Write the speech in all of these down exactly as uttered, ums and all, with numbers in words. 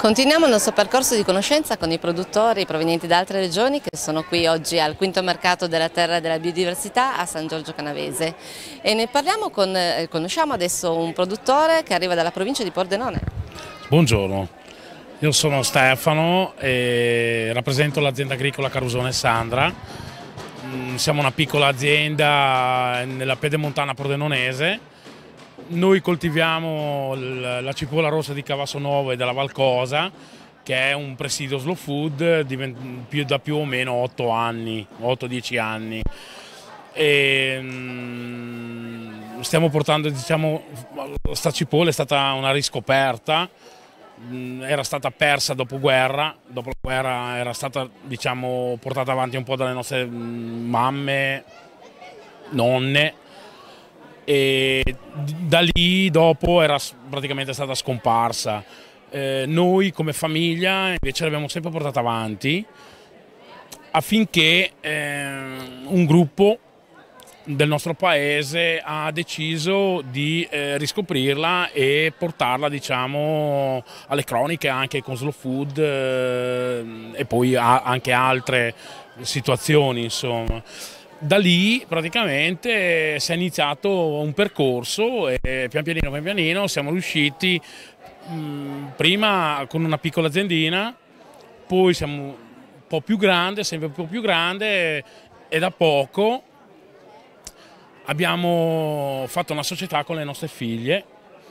Continuiamo il nostro percorso di conoscenza con i produttori provenienti da altre regioni che sono qui oggi al quinto mercato della terra e della biodiversità a San Giorgio Canavese e ne parliamo con, eh, conosciamo adesso un produttore che arriva dalla provincia di Pordenone. Buongiorno, io sono Stefano e rappresento l'azienda agricola Carusone Sandra. Siamo una piccola azienda nella pedemontana pordenonese. Noi coltiviamo la cipolla rossa di Cavasso Nuovo e della Valcosa, che è un presidio slow food da più o meno otto anni, otto dieci anni. E stiamo portando, diciamo, questa cipolla è stata una riscoperta, era stata persa dopo guerra, dopo la guerra era stata, diciamo, portata avanti un po' dalle nostre mamme, nonne, e da lì dopo era praticamente stata scomparsa. Eh, noi come famiglia invece l'abbiamo sempre portata avanti affinché eh, un gruppo del nostro paese ha deciso di eh, riscoprirla e portarla, diciamo, alle cronache anche con Slow Food eh, e poi a, anche altre situazioni, insomma. Da lì praticamente si è iniziato un percorso e pian pianino, pian pianino siamo riusciti mh, prima con una piccola aziendina, poi siamo un po' più grande, sempre un po' più grande e da poco abbiamo fatto una società con le nostre figlie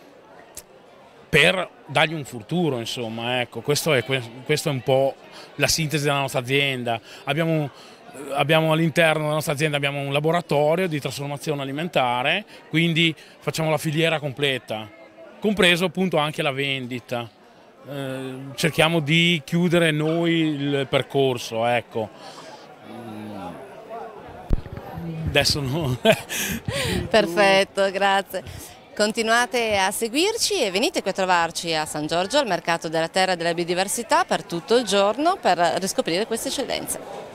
per dargli un futuro, insomma, ecco, questo è, questo è un po' la sintesi della nostra azienda. Abbiamo, abbiamo all'interno della nostra azienda abbiamo un laboratorio di trasformazione alimentare, quindi facciamo la filiera completa, compreso appunto anche la vendita. Eh, cerchiamo di chiudere noi il percorso, ecco. Adesso no. Perfetto, grazie. Continuate a seguirci e venite qui a trovarci a San Giorgio al mercato della terra e della biodiversità per tutto il giorno per riscoprire queste eccellenze.